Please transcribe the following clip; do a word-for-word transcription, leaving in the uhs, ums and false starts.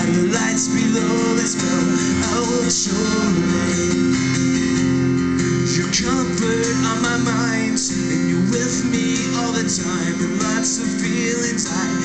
by the lights below that spell out your name. Your comfort on my mind, and you're with me all the time, and lots of feelings I